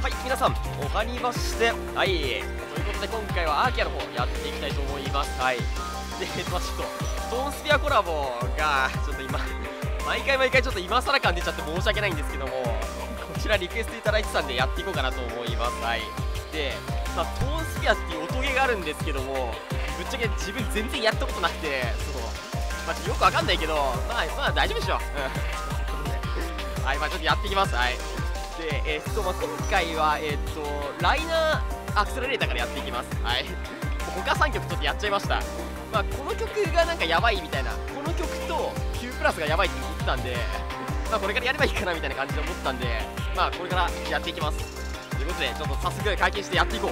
はい、皆さん、おはにまして、はい、ということで今回はアーキアの方やっていきたいと思います。はい。で、ちょっと、ストーンスピアコラボが、ちょっと今、毎回ちょっと今更感出ちゃって申し訳ないんですけども、こちらリクエストいただいてたんでやっていこうかなと思います。はい。で、ストーンスピアっていう音ゲーがあるんですけども、ぶっちゃけ自分全然やったことなくて、そう、よくわかんないけど、まあ大丈夫でしょ。うん。はい、ちょっとやっていきます。はい。で、今回は、ライナーアクセラレーターからやっていきます。はい。他3曲ちょっとやっちゃいました。この曲がなんかやばいみたいな、この曲と Q プラスがやばいって言ってたんで、これからやればいいかなみたいな感じで思ったんで、これからやっていきます。ということで、ちょっと早速解禁してやっていこう。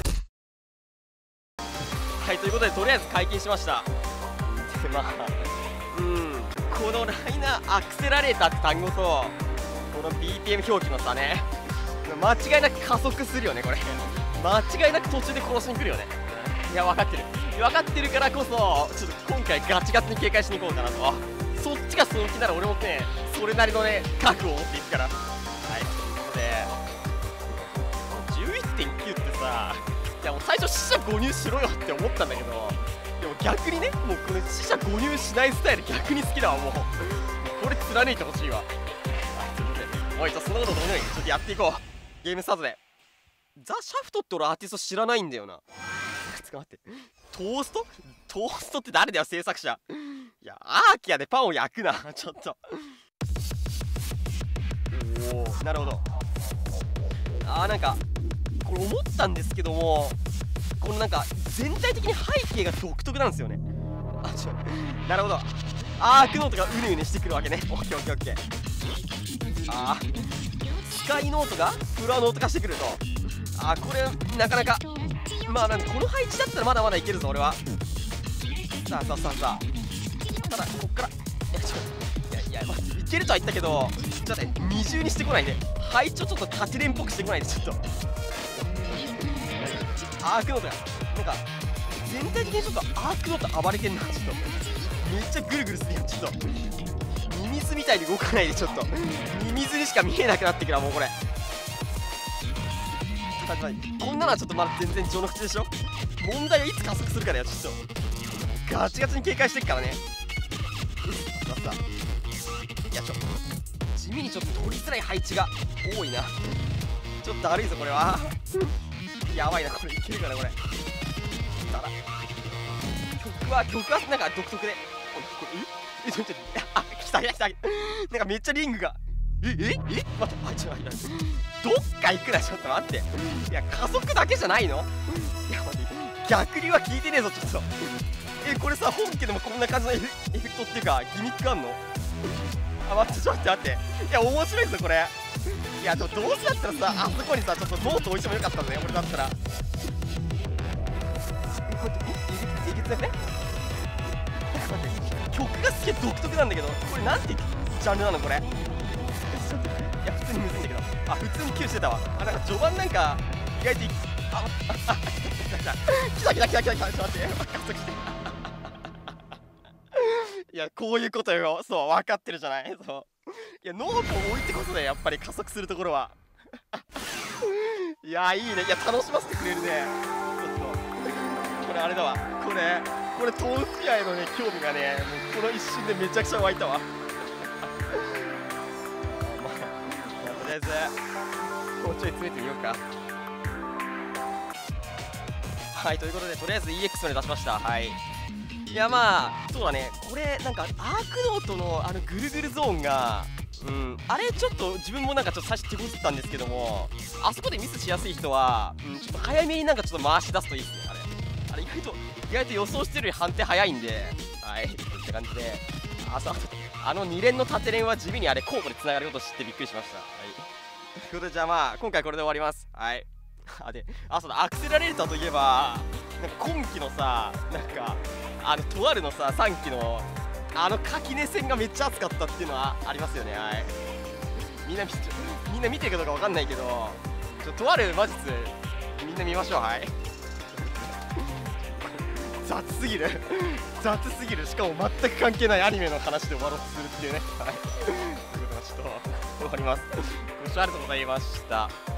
はい、ということで、とりあえず解禁しました。で、このライナーアクセラレーターって単語と、この BPM 表記の差ね、間違いなく加速するよね、これ。間違いなく途中で殺しに来るよね。いや、分かってるからこそ、ちょっと今回ガチガチに警戒しに行こうかなと。そっちがその気なら俺もね、それなりのね、覚悟を持っていくから。はい、ということで、11.9 ってさ、いやもう最初死者誤入しろよって思ったんだけど、でも逆にね、もうこれ死者誤入しないスタイル逆に好きだわ、もう。これ貫いてほしいわ。はい、ということで、おい、そんなことどうでもいい。ちょっとやっていこう。ゲームスタートで。ザ・シャフトって俺アーティスト知らないんだよな。ちょっと待って。トーストって誰だよ、制作者。いや、アーキアでパンを焼くな。ちょっと。おお、なるほど。なんか、これ思ったんですけども、このなんか、全体的に背景が独特なんですよね。なるほど。アークノートがうねうねしてくるわけね。オッケーオッケーオッケー。スカイノートがフロアノート化してくると。これ、なかなか。なんでこの配置だったらまだまだいけるぞ、俺は。さあ。ただ、こっから。待って、いけるとは言ったけど、ちょっとね、二重にしてこないで。配置をちょっと縦連っぽくしてこないで、ちょっと。アークノートが、なんか、全体的にちょっとアークノート暴れてんな、ちょっと。めっちゃぐるぐるするよ、ちょっと。ミミズみたいに動かないで、ちょっと。ミミズにしか見えなくなってくるわ、もうこれ。こんなのはちょっとまだ全然序の口でしょ。問題はいつ加速するかだよ、ちょっと。ガチガチに警戒してっからね。いや、地味にちょっと取りづらい配置が多いな。ちょっとだるいぞ、これは。やばいな、これ。いけるかな、これ。ただ、曲はなんか独特で。ちょっと、来た。なんかめっちゃリングが。待って、どっか行くな、ちょっと待って。いや、加速だけじゃないの？いや、待って、逆には聞いてねえぞ、ちょっと。これさ、本家でもこんな感じのエフェクトっていうか、ギミックあんの？待って、ちょっと待って。いや、面白いぞ、これ。いや、でもどうせだったらさ、あそこにさ、ちょっとノート置いてもよかったんだね、俺だったら。こうやって、えげつなくね？待って、曲がすげえ独特なんだけど、これなんてジャンルなの、これ。いや、普通にむずいんだけど。普通に Q してたわ。なんか序盤なんか、意外と来た。ちょっと待って。加速して。いや、こういうことよ。そう、分かってるじゃない。そう。いや、ノートを置いてこそだよ、やっぱり加速するところは。いや、いいね。いや、楽しませてくれるね。ちょっと。これあれだわ。これトーンスピアへのね、興味がね、もうこの一瞬でめちゃくちゃ湧いたわ。とりあえず、もうちょい詰めてみようか。はい、ということで、とりあえず EX まで出しました。はい。いや、そうだね。これ、なんか、アークノートのぐるぐるゾーンが、あれちょっと自分もなんかちょっと最初手こずったんですけども、あそこでミスしやすい人は、ちょっと早めになんかちょっと回し出すといいっすね、あれ意外と予想してるより判定早いんで、はい、って感じで、2連の縦連は地味にあれ交互で繋がることを知ってびっくりしました。はい。ということで、じゃあ今回これで終わります。はい。そうだ、アクセラレーターといえば、なんか今期のさ、なんか、とあるのさ、3期の、垣根戦がめっちゃ熱かったっていうのはありますよね。はい。みんな見てるかどうかわかんないけど、とある魔術、みんな見ましょう。はい。雑すぎる。しかも全く関係ないアニメの話で終わろうとするっていうね。はい。ということで、ちょっと終わります。ご視聴ありがとうございました。